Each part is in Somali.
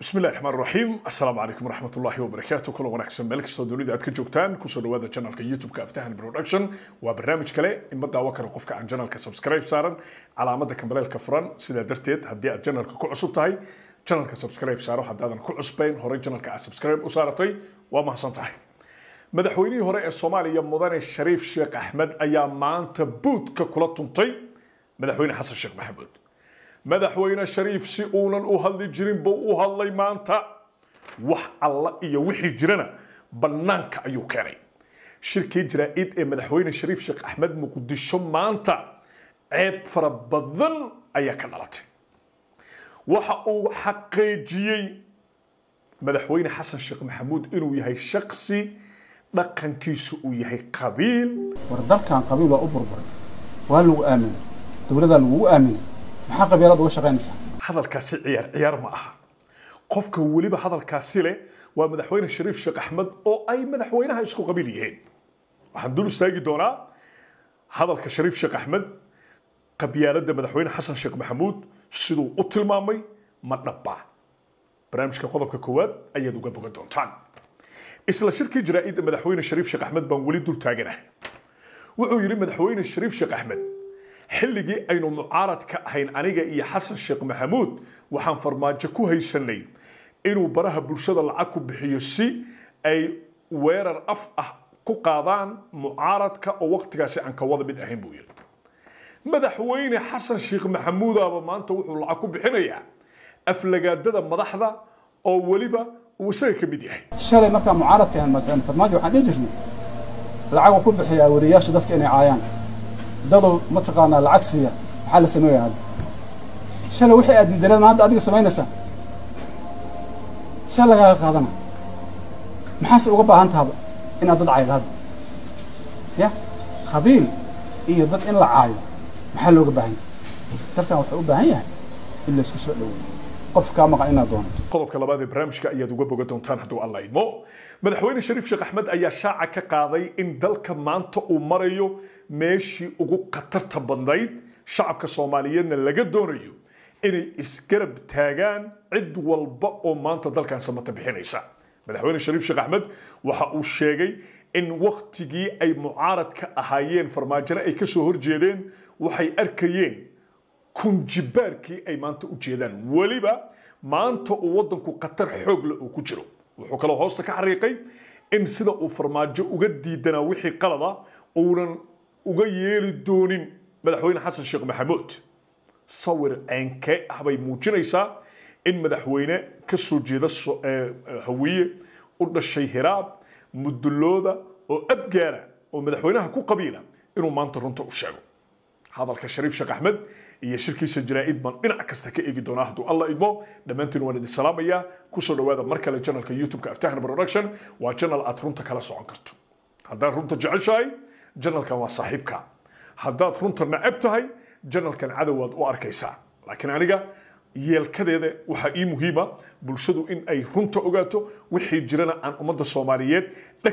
بسم الله الرحمن الرحيم السلام عليكم ورحمة الله وبركاته كل ونحسن ملك استوديو دعت كجوكتان كسر هذا channel كيوتيوب كافتحن برودكشن وبرنامج كله إن بدأ وكر قفك عن channel كسبسكرايب صارن على مدى كمبلا الكفران سيدا درتيت هدي channel كعصب تاعي channel كسبسكرايب صاروا حتى هذا كل عصبين هوري channel كسبسكرايب وصارتي وما حصل تاعي مدحويني هوري الصومالي مدن الشريف شيخ أحمد أيام ما أنت بود ككلة طي مدحويني حسن الشيخ محمود madaxweyne shariif si uunan u hadli jirin buu u hadlay maanta wax alla iyo wixii jirana banaanka ayuu keenay shirkii jaraa'id ee madaxweyne shariif sheekh axmed muqdisho maanta ceeb fara badan ayaa ka dhalatay waxa uu xaqiijiyay madaxweyne xasan sheekh maxamuud inuu yahay shakhsi dhaqankiisu uu yahay qabiil wardalkan qabiil waa u burburay waa lagu aaminay dowladda lagu aaminay maxaa qabiilad uga shaqeynaysaa hadalkaasi ciyaar ma aha qofka waliba hadalkaasi leh waa madaxweyne shariif sheekh axmed oo ay madaxweynaha isku qabiil yihiin waxaan dul istaagi doonaa hadalka shariif sheekh axmed qabyaaladda madaxweyne xasan sheekh maxamuud siduu u tilmaamay ma dhaba barnaamijka qodobka koowaad ayaad uga bogan doontaan isla shirkii jaraa'idda madaxweyne shariif sheekh axmed baan weli dul taaganahay wuxuu yidhi madaxweyne shariif sheekh axmed xilligii aynu mucaarad ka ahayn aniga iyo xasan sheekh maxamuud waxaan farmaajo ku haysanay inuu baraha bulshada lacag ku bixiyo si ay weerar af ah ku qaadaan mucaaradka oo waqtigaasi aan ka wada mid ahayn buu yiri madaxweyne xasan sheekh maxamuud aba maanta wuxuu lacag ku bixinayaa aflagaadada madaxda oo waliba uu isaga ka mid yahay shalay markaa mucaaradka aan farmaajo waxaan dhihi jirnay lacag ku bixiyaa wariyaasha dadka inay caayaan dadoo ma taqaanaa lacag siiya maxaa la sameeyaa shalay wixii aad diidaneen maanta adiga samaynaysaa shalay lagaaga qaadana maxaase uga baahan tahaba inaad dad caydo hadda ya qabiil iyo dad in la caayo maxaa looga baahan yahay dalkan wuxuu u baahan yahay in la isku soo dhaweeyo qof kaa maqan inaad doonato qodobka labaad ee barnaamijka ayaad uga bogan doontaan hadduu alla idmo madaxweyne shariif sheekh axmed ayaa shaaca ka qaaday in dalka maanta uu marayo meeshii ugu khatarta badnayd shacabka soomaaliyeedna laga doonayo inay isgarab taagaan cid walba oo maanta dalkan samata bixinaysa madaxweyne shariif sheekh axmed waxa uu sheegay in waqtigii ay mucaarad ka ahaayeen farmaajona ay ka soo horjeedeen waxay arkayeen kunjibaarkii ay maanta u jeedaan waliba maanta uu wadanku khatar xoog leh uu ku jiro wuxuu kaloo hoosta ka xariiqay in sida uu farmaajo uga diidanaa wixii qalada uunan uga yeeli doonin madaxweyne xasan sheekh maxamuud sawir aankee ah bay muujinaysaa in madaxweyne ka soo jeeda hawiye u dhashay hiraab mudulooda oo abgaara oo madaxweynaha ku qabiila inuu maanta runta u sheego hadalka shariif sheekh axmed iyo shirkiisa jaraa'id baan dhinac kasta ka eegi doonaa hadduu alla idmo dhammaantiin waan idin salaamayaa kusoo dhawaada mar kale channelka youtube-ka aftahna production waa channel aad runta kala socon karto haddaad runta jeceshahay channelkan waa saaxiibka haddaad runta nacab tahay channelkan cadowaad u arkaysaa laakiin aniga yeelkadeeda waxaa ii muhiima bulshadu in ay runta ogaato wixii jirana aan ummadda soomaaliyeed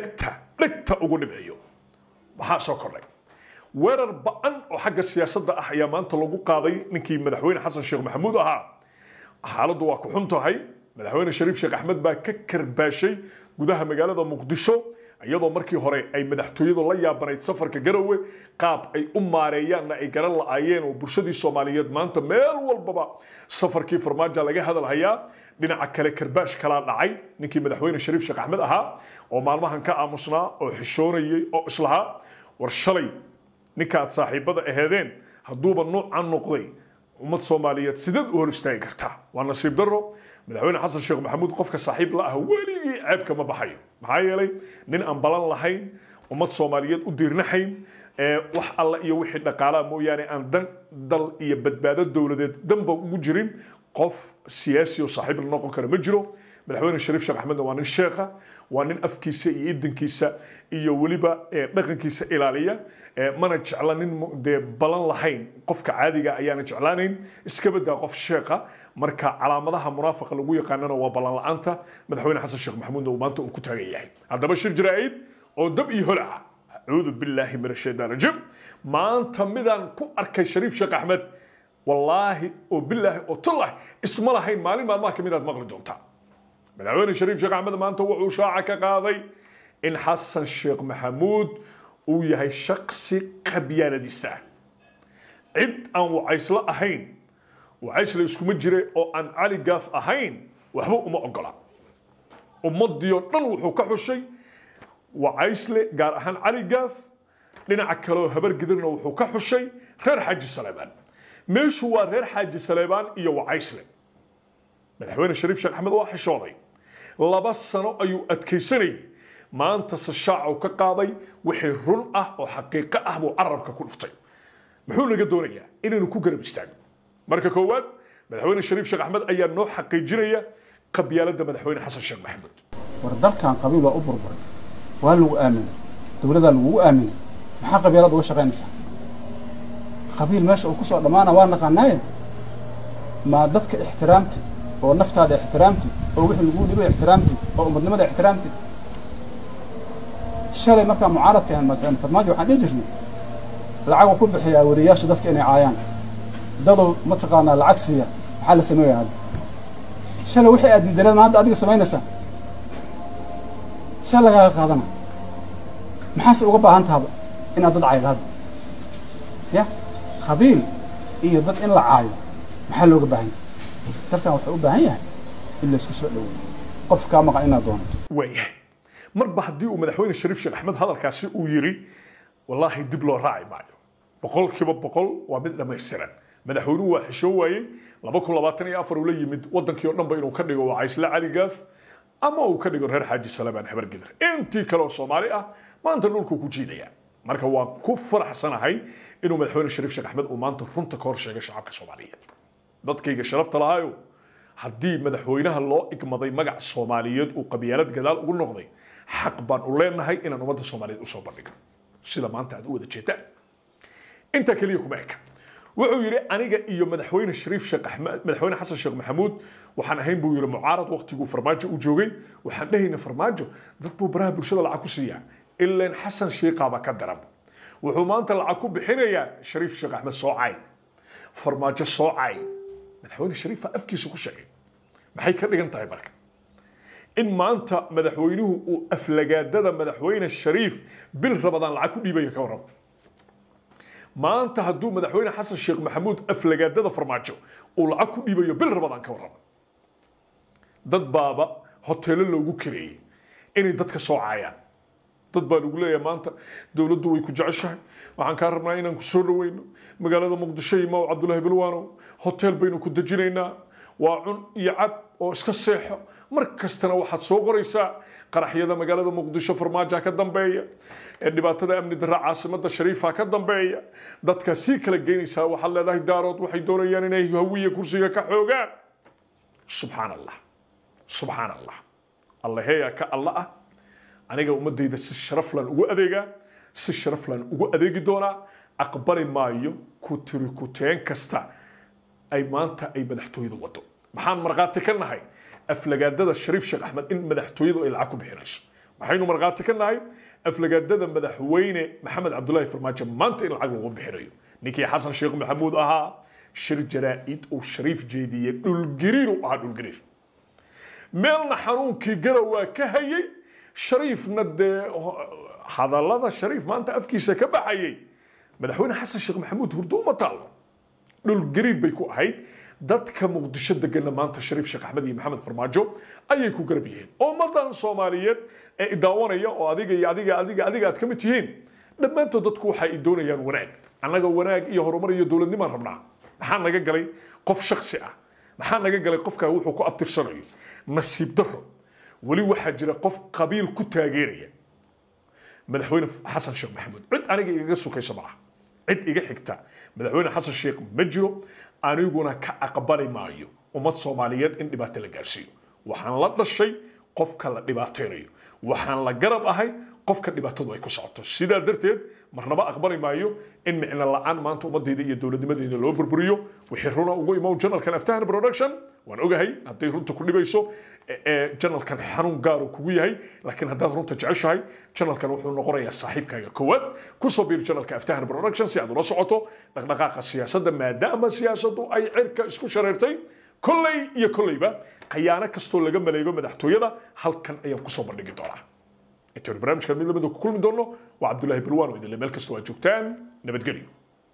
dhegta ugu dhibciyo maxaa soo kordhay weerar ba'an oo xagga siyaasadda ah ayaa maanta lagu qaaday ninkii madaxweyne xasan sheekh maxamuud ahaa xaaladdu waa ku xun tahay madaxweyne shariif sheekh axmed baa ka karbaashay gudaha magaalada muqdisho iyadoo markii hore ay madaxtooyadu la yaabanayd safarka garowe qaab ay u maareeyaanna ay garan la'aayeen oo bulshadii soomaaliyeed maanta meel walbaba safarkii farmaajo laga hadalhayaa dhinaca kale karbaash kalaa dhacay ninkii madaxweyne shariif sheekh axmed ahaa oo maalmahan ka aamusnaa oo xishoonayay oo islahaa war shalay ninkaad saaxiibada aheedeen hadduuba nuucan noqday ummad soomaaliyeed sideed u hor istaagi kartaa waa nasiib darro madaxweyne xasan sheekh maxamuud qofka saaxiib la ah weligii ceebka ma baxayo maxaa yeelay nin aan balan lahayn ummad soomaaliyeed u diirnaxayn wax alla iyo wixii dhaqaalaha mooyaane aan dan dal iyo badbaado dowladeed danba ugu jirin qof siyaasi oo saaxiib la noqon kara ma jiro madaxweyne shariif sheekh axmedna waa nin sheekha waa nin afkiisa iyo idankiisa iyo weliba dhaqankiisa ilaaliya mana jecla nin dee balan lahayn qofka caadiga ayaana jeclaanayn iska badaa qof sheekha marka calaamadaha munaafiqa lagu yaqaanana waa balan la'aanta madaxweyne xasan sheekh maxamuudna uu maanta uu ku taagan yahay haddaba shir jaraa'id oo dab iyo holaca acuudu billaahi min ashaytaan rajiim maanta midaan ku arkay shariif sheekh axmed wallaahi oo billaahi oo tallah isma lahayn maalin maalmaha ka mid aad maqli doontaa madaxweyne shariif sheekh axmed maanta wuxuu shaaca ka qaaday in xasan sheekh maxamuud uu yahay shaksi qabyaaladiisa cid aan wacaysla ahayn wacaysla iskuma jire oo aan cali gaaf ahayn waxba uma ogola ummadii oo dhan wuxuu ka xushay wacaysle gaar ahaan cali gaaf dhinaca kale oo habar gidirna wuxuu ka xushay reer xaaji saleebaan meeshu waa reer xaaji saleebaan iyo wacaysle madaxweyne shariif sheekh axmed waa xishooday 2 sano ayuu adkaysanayay maanta shaaca uu ka qaaday wixii run ah oo xaqiiqo ah buu carabka ku dhuftay muxuu naga doonayaa inaynu ku garab istaagno marka koowaad madaxweyne shariif sheekh axmed ayaa noo xaqiijinaya qabyaaladda madaxweyne xasan sheekh maxamuud war dalkan qabiil waa u burburay waa lagu aaminay dowladda lagu aaminay maxaa qabiilada uga shaqaynaysaa qabiil meesha uu ku soo dhamaana waa naqaanay ma dadka ixtiraamti oo naftaada ixtiraamti oo wixii lagu dhibo ixtiraamti oo ummadnimada ixtiraamti shalay markaa mucaaradka aan farmaajo waxaan dhihi jirnay lacag ku bixiyaa wariyaasha dadka inay caayaan dadoo ma taqaanaa lacag siiya maxaa la sameeyaa shalay wixii aad diidanad maanta adiga samaynaysaa shalay lagaaga qaadana maxaase uga baahan tahaba inaad dad caydo hadda ya qabiil iyo dad in la caayo maxaa looga baahan yahay dalkan wuxuu u baahan yahay in la isku soo dhaweeyo qof kaa maqan inaad doonto waayahay marba haddii uu madaxweyne shariif sheekh axmed hadalkaasi uu yiri wallaahi dib loo raaci maayo 100% waa mid dhammaystiran madaxweynuhu waa xishoo waayey 2024 uu la yimid wadankii oo dhanba inuu ka dhigo wacaysle cali gaaf ama uu ka dhigo reer xaaji salabaan habar gidir intii kale oo Soomaali ah maanta dhulku ku jiidaya marka waan ku faraxsanahay inuu madaxweyne shariif sheekh axmed uu maanta runta ka hor sheegay shacabka Soomaaliyeed dadkayga sharafta lahaayo haddii madaxweynaha loo igmaday magac Soomaaliyeed uu qabyaalad gadaal ugu noqday xaq baan u leenahay inaan ummadda Soomaaliyeed u soo bandhigno sida maanta aad u wada jeetaan inta kaliya kuma eka wuxuu yiri aniga iyo madaxweyne shariif sheekh axmed madaxweyne xasan sheekh maxamuud waxaan ahayn buu yiri mucaarad waqtigu farmaajo u joogay waxaan dhahaynaa farmaajo dad buu baraha bulshada lacag ku siiyaa ilaa xasan sheekhaaba ka daran wuxuu maanta lacag ku bixinayaa shariif sheekh axmed soocay farmaajo soocay madaxweyne shariif afkiisa ku sheegay maxay ka dhigan tahay marka in maanta madaxweynuhu uu aflagaadada madaxweyne shariif bil Ramadaan lacag ku dhiibayo ka waran maanta hadduu madaxweyne xasan sheekh maxamuud aflagaadada farmaajo uu lacag ku dhiibayo bil Ramadaan ka waran dad baaba hoteelo loogu kireeyay inay dadka soo caayaan dad baa lagu leeyahay maanta dawladdu way ku jeceshahay waxaan ka rabnaa inaan ku soo dhaweyno magaalada muqdisho iyo Cabdullaahi Bilwaano hotel baynu ku dajinaynaa waa cun iyo cad oo iska seexo markastana waxaad soo qoraysaa qaraxyada magaalada muqdisho farmaajo ka dambeeya dhibaatada amni darra caasimada shariifa ka dambeeya dadka si kala geynaysa waxa leedahay daarood waxay doonayaan inay hawiye kursiga ka xoogaan subhanallah allah heeya ka allah aniga ummadayda si sharaf lan ugu adeega si sharaf lan ugu adeegi doona aqbali maayo ku tiri ku teen kasta ay maanta ay madaxtooyadu wado maxaan marqaati ka nahay aflagaadada shariif sheekh axmed in madaxtooyadu ay lacag ku bixinayso waxaynu marqaati ka nahay aflagaadada madaxweyne maxamed cabdullaahi farmaajo maanta in lacag lagu bixinayo ninkii xasan sheekh maxamuud ahaa shir jaraa'id oo shariif jeediyay dhulgariir u ahaa dhulgariir meelna xanuunkii garawaa ka hayay shariifna dee hadallada shariif maanta afkiisa ka baxayay madaxweyne xasan sheekh maxamuud hurdo uma taalo dhulgariir bay ku ahayd dadka muqdisho deganna maanta shariif sheekh axmed iyo maxamed farmaajo ayay ku garab yihiin ummadan Soomaaliyeed ee daawanaya oo adiga aad ka mid tihiin dhammaantood dadku waxay doonayaan wanaag annaga wanaag iyo horumar iyo dawladnimo rabnaa maxaa naga galay qof shakhsi ah maxaa naga galay qofka wuxuu ku abtirsanayo nasiib darro wali waxa jira qof qabiil ku taageeraya madaxweyne xasan sheekh maxamuud cid aniga iga sukayso ma cid iga xigta madaxweyne xasan sheekh ma jiro aniguna ka aqbali maayo ummad Soomaaliyeed in dhibaato la gaarsiiyo waxaan la dhashay qofka la dhibaateynayo waxaan la garab ahay qofka dhibaatadu ay ku socoto sidaa darteed marnaba aqbali maayo in micna la'aan maanta ummadayda iyo dawladnimadeeda loo burburiyo wixii runa ugu imaw channelkan Aftahan Production waan ogahay haday runta ku dhibayso channelkan xarun gaar uu kugu yahay laakiin hadaa runta jeceshahay channelkan wuxuu noqonayaa saaxiibkaaga koowaad ku soo biir channelka Aftahan Production si aad ula socoto dhaqdhaqaaqa siyaasadda maadaama siyaasaddu ay cirka isku shareertay كليبا قيانا كستو لغا مليغو مدحتويدا halkan ayaan ku soo bandhigi doonaa inta barnaamijka mid lamid ah ku kulmi doono waa Cabdullaahi Barwaan oo idin meel kasta waa joogtaan nabadgelyo